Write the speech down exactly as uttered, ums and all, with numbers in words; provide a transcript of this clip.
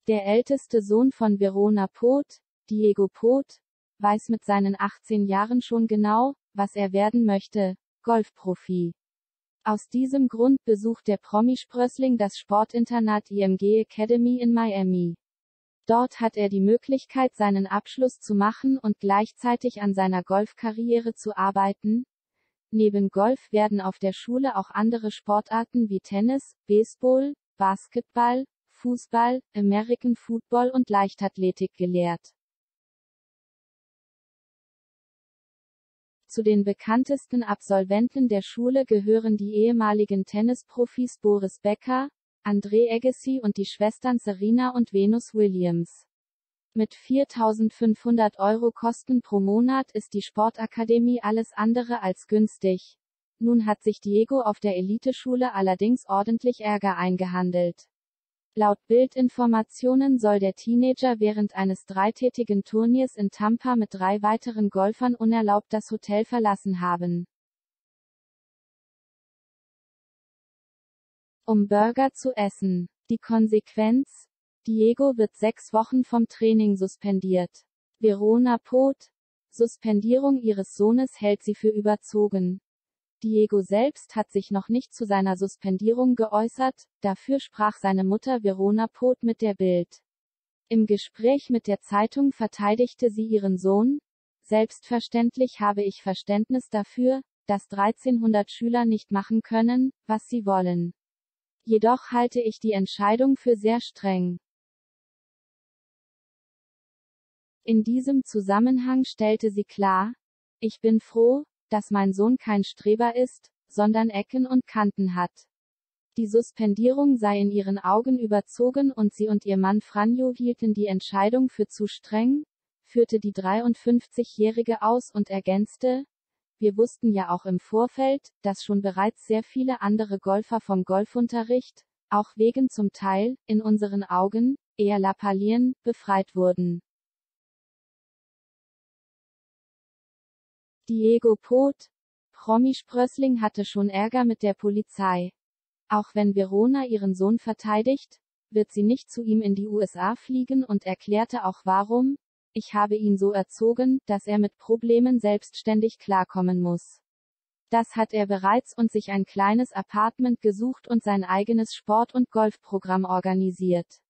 Der älteste Sohn von Verona Pot, Diego Pot, weiß mit seinen achtzehn Jahren schon genau, was er werden möchte: Golfprofi. Aus diesem Grund besucht der Promisprössling das Sportinternat I M G Academy in Miami. Dort hat er die Möglichkeit, seinen Abschluss zu machen und gleichzeitig an seiner Golfkarriere zu arbeiten. Neben Golf werden auf der Schule auch andere Sportarten wie Tennis, Baseball, Basketball, Fußball, American Football und Leichtathletik gelehrt. Zu den bekanntesten Absolventen der Schule gehören die ehemaligen Tennisprofis Boris Becker, Andre Agassi und die Schwestern Serena und Venus Williams. Mit viertausendfünfhundert Euro Kosten pro Monat ist die Sportakademie alles andere als günstig. Nun hat sich Diego auf der Eliteschule allerdings ordentlich Ärger eingehandelt. Laut Bildinformationen soll der Teenager während eines dreitägigen Turniers in Tampa mit drei weiteren Golfern unerlaubt das Hotel verlassen haben, um Burger zu essen. Die Konsequenz? Diego wird sechs Wochen vom Training suspendiert. Verona Pot: Suspendierung ihres Sohnes hält sie für überzogen. Diego selbst hat sich noch nicht zu seiner Suspendierung geäußert, dafür sprach seine Mutter Verona Pot mit der Bild. Im Gespräch mit der Zeitung verteidigte sie ihren Sohn: Selbstverständlich habe ich Verständnis dafür, dass dreizehnhundert Schüler nicht machen können, was sie wollen. Jedoch halte ich die Entscheidung für sehr streng. In diesem Zusammenhang stellte sie klar: Ich bin froh, dass mein Sohn kein Streber ist, sondern Ecken und Kanten hat. Die Suspendierung sei in ihren Augen überzogen und sie und ihr Mann Franjo hielten die Entscheidung für zu streng, führte die dreiundfünfzigjährige aus und ergänzte: Wir wussten ja auch im Vorfeld, dass schon bereits sehr viele andere Golfer vom Golfunterricht, auch wegen zum Teil, in unseren Augen, eher Lappalien, befreit wurden. Diego Pot: Promisprössling hatte schon Ärger mit der Polizei. Auch wenn Verona ihren Sohn verteidigt, wird sie nicht zu ihm in die U S A fliegen und erklärte auch warum: Ich habe ihn so erzogen, dass er mit Problemen selbstständig klarkommen muss. Das hat er bereits und sich ein kleines Appartement gesucht und sein eigenes Sport- und Golfprogramm organisiert.